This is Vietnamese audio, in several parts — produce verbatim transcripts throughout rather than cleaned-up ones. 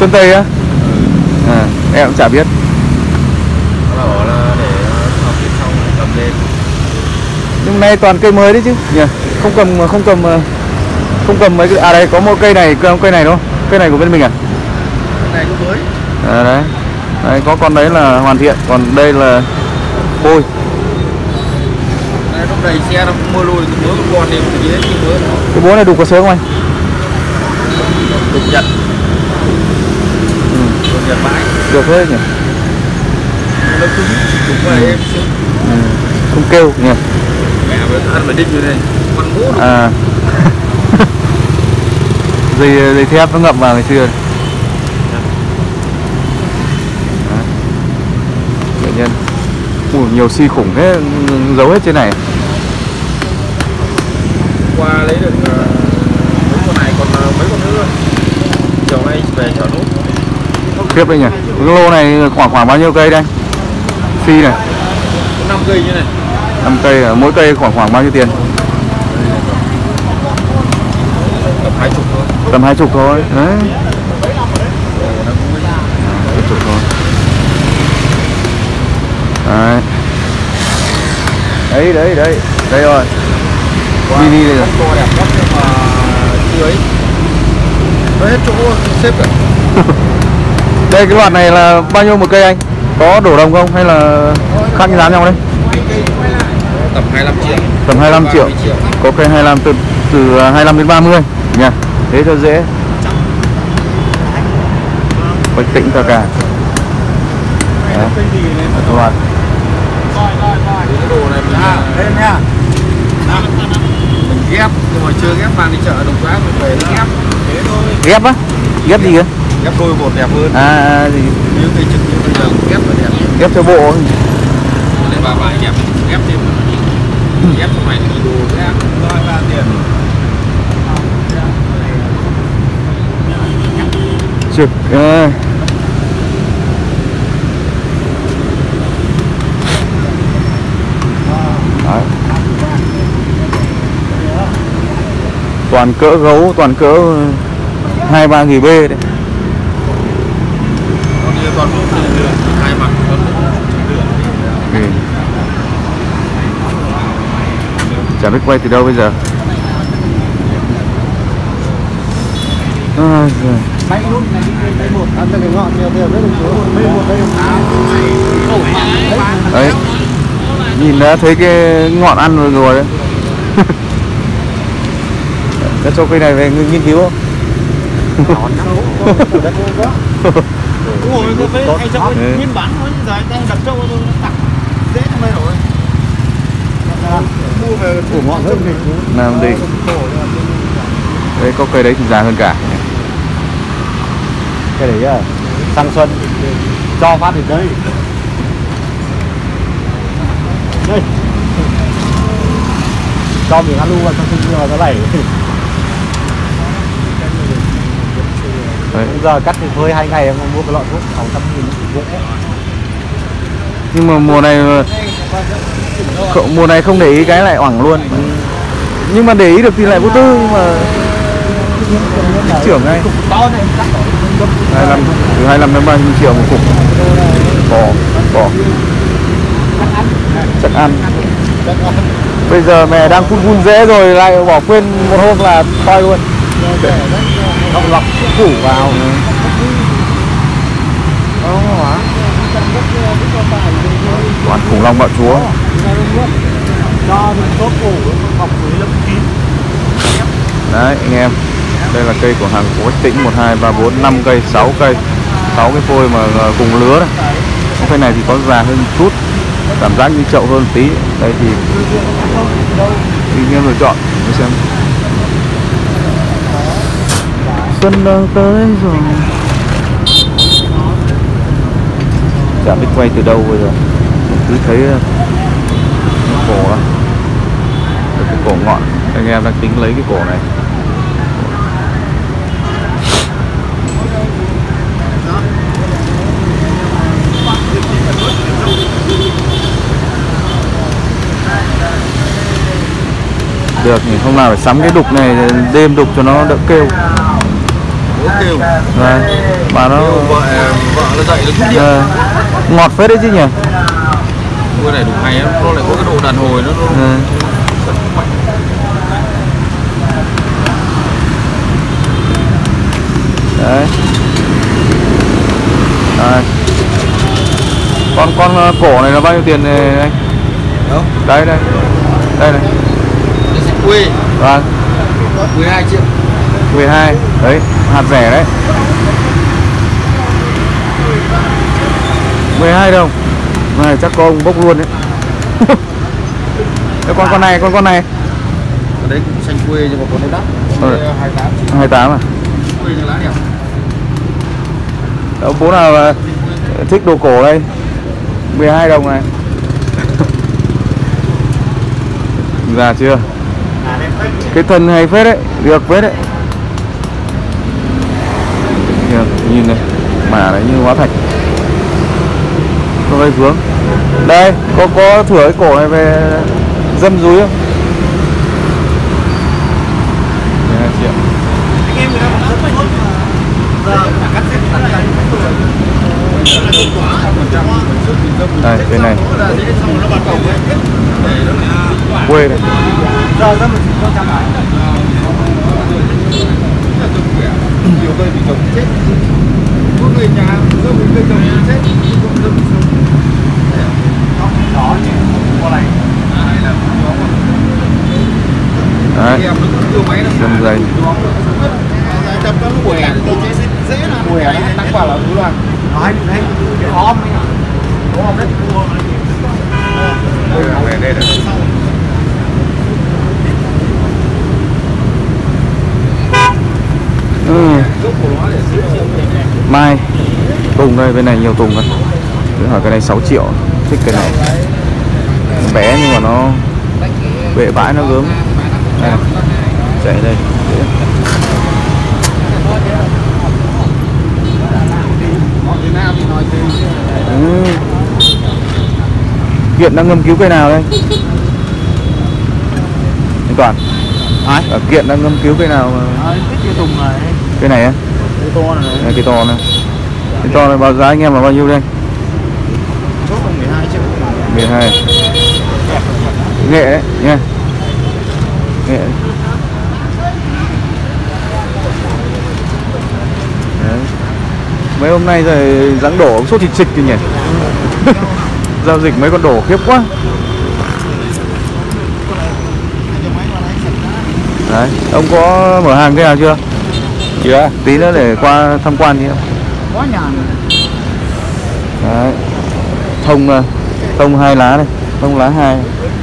Sơn Tây á? À, em cũng chả biết. Nó bảo là để học tiếp xong cầm lên. Nhưng nay toàn cây mới đấy chứ nhỉ? Không cầm không cầm không cầm mấy cái, à đây có một cây này, cây này đúng không? Cây này của bên mình à? Cái này cũng mới. À đấy. Đấy có con đấy là hoàn thiện, còn đây là bôi. Đây lúc đầy xe nó cũng mưa lùi cái búa con con này thì hết cái búa. Cái búa này đục có sớm không anh? Đục Nhật. Ừ. Đục Nhật bãi. Được hết nhỉ? Nó cứng, đúng rồi em xuống. Ừ. Không kêu nhỉ? Mẹ mới ăn phải đích như này, con búa đục. À. dây dây thép nó ngập vào ngày xưa. Bệnh nhân. Ủa, nhiều xi khủng thế, giấu hết trên này. Qua lấy được uh, mấy con này còn uh, mấy con nữa. Chiều nay về chợ nốt. Khiếp đây nhỉ. Cái lô này khoảng khoảng bao nhiêu cây đây? Xi này. Có năm cây như này. năm cây à? Mỗi cây khoảng khoảng bao nhiêu tiền? Tầm hai chục thôi. Tầm hai chục thôi. Đấy. Hai chục thôi. Đấy. Đấy đấy đấy. Đây rồi. Mini đây rồi. To đẹp lắm nhưng mà chưa ấy. Nó hết chỗ xếp cả. Đây cái loạt này là bao nhiêu một cây anh? Có đổ đồng không hay là khác như giá nhau đấy? Tầm hai mươi lăm triệu. Tầm hai mươi lăm triệu. triệu. Có cây hai mươi lăm từ từ hai mươi lăm đến ba mươi nha. Thế cho dễ. Bạch tĩnh cả cả. Đấy. Loạt. Cái đồ này mình à, lên nha. Mình ghép nhưng mà chưa ghép mang đi chợ Đồng Quán mình về nó ghép. Thế thôi. Ghép á? Ghép gì kìa? Ghép đôi một đẹp hơn. À, à gì? Như cây trực như bây giờ ghép là đẹp. Ghép cho bộ. Đây bà bài ghép ghép thêm. Ghép trong này thì đồ ghép rồi ba tiền. Trực. À. Đấy. Toàn cỡ gấu, toàn cỡ hai ba nghìn B đấy. Còn như toàn bộ là hai mặt con ừ. Chả biết quay từ đâu bây giờ. À, rồi. máy nút này cái một ăn cái ngọn nhiều nhiều rất là số mấy một đây đấy nhìn đã thấy cái ngọn ăn rồi rồi đấy. Đã cho cây này về nghiên cứu không? Đúng rồi, có phải hay cho nguyên bản thôi, giờ anh đặt trâu tôi tặng dễ trong đây rồi. Mua về củ ngọn hơn thì làm gì? Đấy có cây đấy thì già hơn cả. Cái đấy à, sang xuân cho phát đến đây. Đây. Cho miếng alu vào trong sinh vào nó lẩy. Bây giờ cắt thì phơi hai ngày em mua cái lọ thuốc sáu trăm nghìn nó dễ. Nhưng mà mùa này mùa này không để ý cái lại oảng luôn. Nhưng mà để ý được thì lại vô tư, nhưng mà trưởng ngay. hai mươi lăm từ hai mươi lăm đến ba mươi triệu một cục. Bò, bò. Chắc ăn. Bây giờ mẹ đang phun phun dễ rồi lại bỏ quên một hôm là toi luôn. Không lọc củ vào. Toàn khủng long bạo chúa. Đấy anh em, đây là cây của hàng của Bách Tĩnh, một hai ba bốn năm cây, sáu cây, sáu cái phôi mà cùng lứa này. Cái này thì có già hơn một chút, cảm giác như chậu hơn tí. Đây thì anh em lựa chọn để xem. Xuân đang tới rồi. Chả biết quay từ đâu bây giờ, cứ thấy cái cổ đó, cái cổ ngọn. Anh em đang tính lấy cái cổ này. Được nhỉ, hôm nào phải sắm cái đục này đêm đục cho nó đỡ kêu. nó kêu. Vâng. Mà nó Kêu vợ vợ nó dậy nó cũng điện. Ờ, ngọt phết đấy chứ nhỉ. Cái này đủ hay lắm, nó lại có cái độ đàn hồi nó. nó... Ừ. Đấy. Đấy. Con con cổ này là bao nhiêu tiền này anh? Đâu? Đây đây. Đây này. Cái xe quê. Vâng. mười hai triệu. mười hai. Đấy, hạt rẻ đấy. mười hai đồng. Này chắc có ông bốc luôn đấy. Cái con con này, con con này. Ở đấy cũng xanh quê nhưng mà con đấy đắt. Ờ. hai mươi tám. hai mươi tám à? Quê cho lá đẹp. Đâu, bố nào mà thích đồ cổ đây. mười hai đồng này. Già chưa? Cái thân hay phết đấy, được phết đấy. Nhìn này, mả này như hóa thạch. Có gây vướng. Đây, có có thửa cái cổ này về dâm dúi không? mười hai triệu. Đây, cái này quê này. Nhiều cây bị trồng chết. Có người nhà có người cây trồng chết. Đó như con này. Đấy, dâm dày. Đập nó mùa hè dễ là mùa hè tăng quả là thứ là nói đấy cái ôm ấy ôm đấy cua đây đây đây ừ. Mai tùng đây, bên này nhiều tùng rồi. Cứ hỏi cái này sáu triệu, thích cái này bé nhưng mà nó bệ bãi, nó gớm. Đây, chạy đây. Ừ. Kiện đang ngâm cứu cây nào đây? Anh Toàn. Ai? Ở Kiện đang ngâm cứu cây nào mà... À, cái tùng này. Cây này á? Cây to này. Đây, cây to này. Cây to này bao giá anh em là bao nhiêu đây? Chốt là mười hai triệu. mười hai. Nghệ đấy nha. Nghệ đấy. Đấy. Mấy hôm nay rồi dáng đổ ông sốt thịt xịch kìa nhỉ. Giao dịch mấy con đổ khiếp quá. Đấy, ông có mở hàng cái nào chưa? Chưa. Tí nữa để qua tham quan đi không? Có nhà này. Đấy. Thông thông hai lá này, thông lá hai.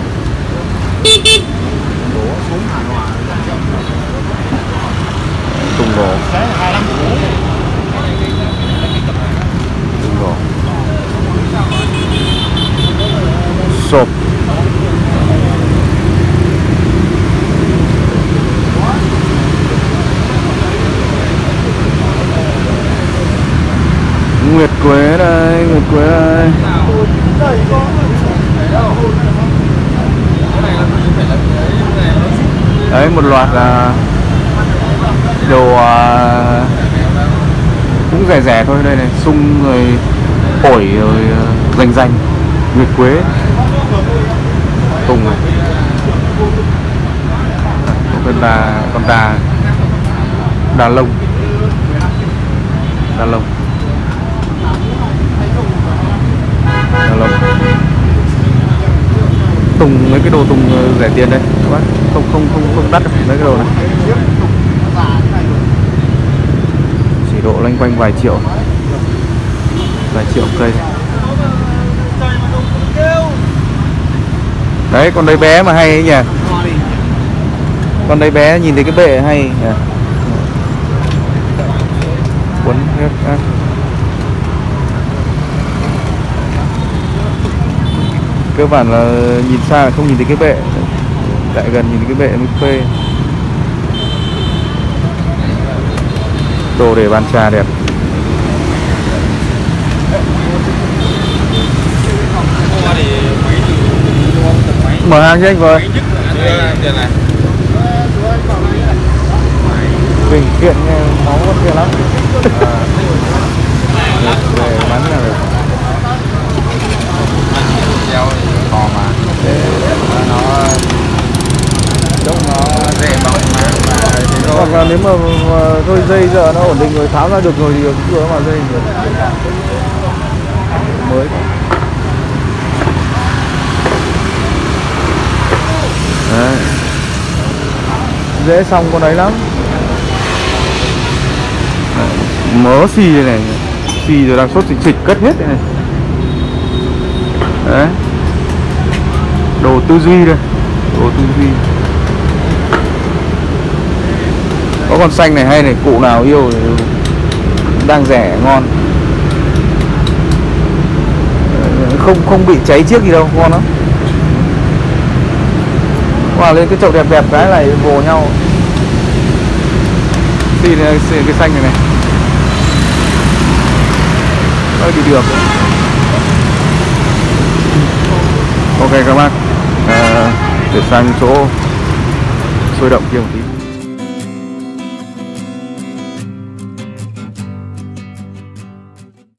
Tùng đổ. Tùng đổ. Sộp. Nguyệt quế đây, nguyệt quế đây. Đấy, một loạt là đồ à, cũng rẻ rẻ thôi. Đây này, sung rồi ổi rồi rành rành, nguyệt quế, tùng này, con đà, con đà, đà lông, đà lông, đà lông, tùng, mấy cái đồ tùng rẻ tiền đây các bác, không không không không đắt mấy cái đồ này, chỉ độ loanh quanh vài triệu, vài triệu cây. Đấy, con đấy bé mà hay ấy nhỉ. Con đấy bé nhìn thấy cái bệ hay nhỉ. Quấn hết á. Cơ bản là nhìn xa là không nhìn thấy cái bệ, lại gần nhìn thấy cái bệ mới phê. Đồ để bàn trà đẹp. Mở hàng cho anh với. Mình kiện nghe máu vẫn kia lắm. Về bắn là được. Treo cò mà nó trông nó dễ bóng mà mà Hoặc là nếu mà, mà thôi dây giờ nó ổn định rồi, tháo ra được rồi thì cũng vừa mà dây rồi. Mới đấy. Dễ xong con đấy lắm. Đấy, mớ xì đây này, xì rồi đang sốt xịt xịt cất hết đây này. Đấy, đồ tư duy đây, đồ tư duy. Có con xanh này hay này, cụ nào yêu thì đang rẻ ngon, không không bị cháy chiếc gì đâu, ngon lắm. Wow, lên cái chậu đẹp đẹp cái này vồ nhau. Xì này, xì cái xanh này này, hơi bị được. Ok các bác, à, để sang chỗ sôi động kia một tí.